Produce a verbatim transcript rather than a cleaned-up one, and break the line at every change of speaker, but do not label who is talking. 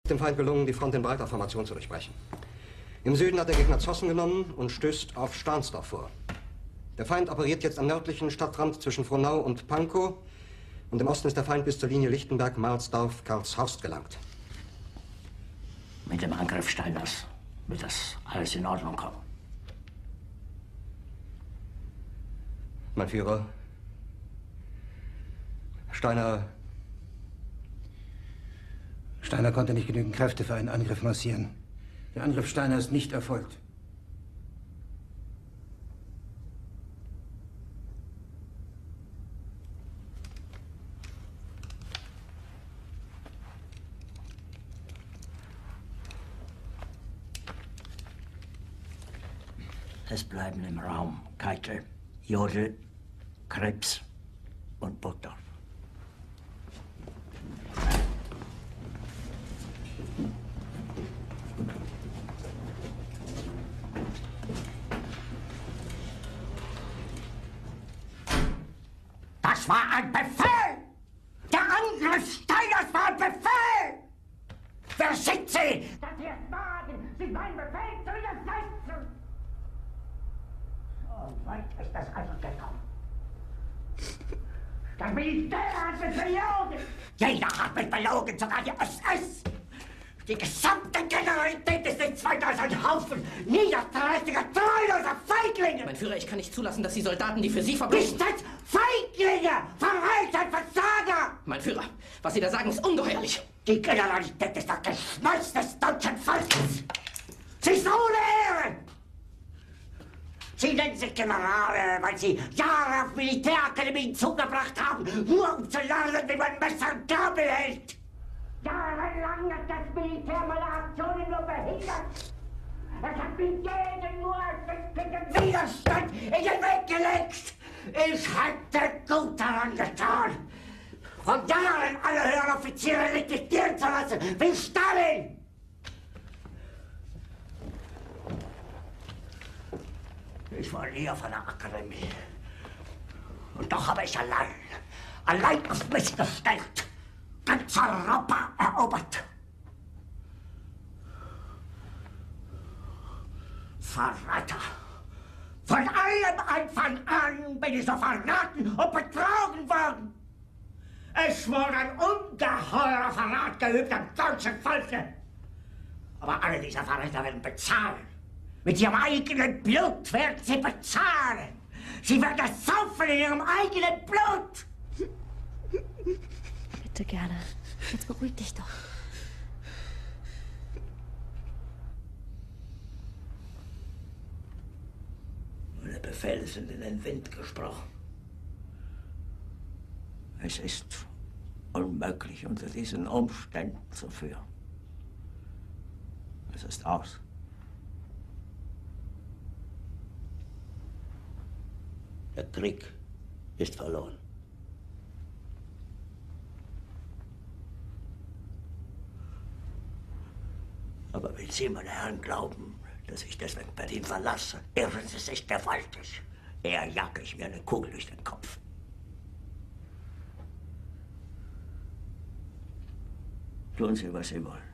Dem Feind gelungen, die Front in breiter Formation zu durchbrechen. Im Süden hat der Gegner Zossen genommen und stößt auf Stahnsdorf vor. Der Feind operiert jetzt am nördlichen Stadtrand zwischen Frohnau und Pankow und im Osten ist der Feind bis zur Linie Lichtenberg-Marsdorf-Karlshorst gelangt.
Mit dem Angriff Steiners wird das alles in Ordnung kommen.
Mein Führer, Steiner...
Steiner konnte nicht genügend Kräfte für einen Angriff massieren. Der Angriff Steiner ist nicht erfolgt.
Es bleiben im Raum Keitel, Jodl, Krebs und Burgdorf.
Das war ein Befehl! Der Angriff Steiners war ein Befehl! Wer sind Sie, dass Sie es wagen, sich meinen Befehl zu widersetzen? So weit ist das also gekommen. Das Militär hat mich belogen! Jeder hat mich belogen, sogar die S S! Die gesamte Generalität ist nichts weiter als ein Haufen niederträchtiger, treuloser Feiglinge!
Mein Führer, ich kann nicht zulassen, dass die Soldaten, die für Sie verbringen...
Nicht als Feiglinge! Verreiter, Versager!
Mein Führer, was Sie da sagen, ist ungeheuerlich!
Die Generalität ist das Geschmeiß des deutschen Volkes! Sie ist ohne Ehre! Sie nennen sich Generale, weil Sie Jahre auf Militärakademien zugebracht haben, nur um zu lernen, wie man Messer und Gabel hält! Jahrelang hat das Militär meine Aktionen nur behindert. Es hat mir jeden nur ersichtlichen Widerstand in den Weg gelegt. Ich hätte gut daran getan, von Jahren alle höheren Offiziere liquidieren zu lassen, wie Stalin. Ich war nie auf einer Akademie. Und doch habe ich allein, allein auf mich gestellt, ganz Europa erobert. Verräter! Von allem Anfang an bin ich so verraten und betrogen worden. Es wurde ein ungeheurer Verrat geübt am deutschen Volke. Aber alle diese Verräter werden bezahlen. Mit ihrem eigenen Blut werden sie bezahlen. Sie werden das saufen in ihrem eigenen Blut.
Bitte gerne. Jetzt beruhig dich doch.
Meine Befehle sind in den Wind gesprochen. Es ist unmöglich, unter diesen Umständen zu führen. Es ist aus. Der Krieg ist verloren. Aber wenn Sie, meine Herren, glauben, dass ich deswegen Berlin verlasse, irren Sie sich gewaltig. Eher jage ich mir eine Kugel durch den Kopf. Tun Sie, was Sie wollen.